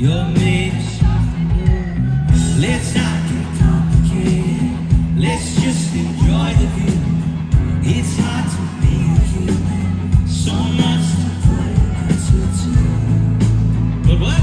Your mix. Let's not get complicated. Let's just enjoy the view. It's hard to be human. So much to put into two. But what?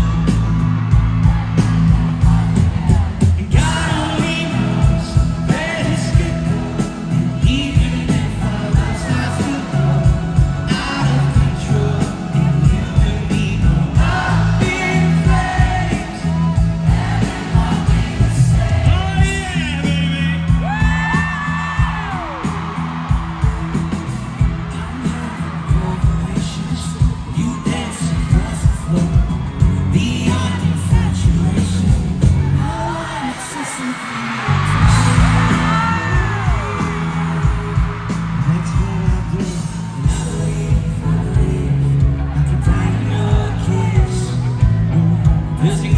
God only knows where this could go. And even if our love starts to go out of control, and you and me go up in flames, heaven won't be the same. Oh yeah, baby. You dance across the floor, beyond infatuation. Oh, it's just that's what I do. And I wait for the rain. I can die in your kiss. Does he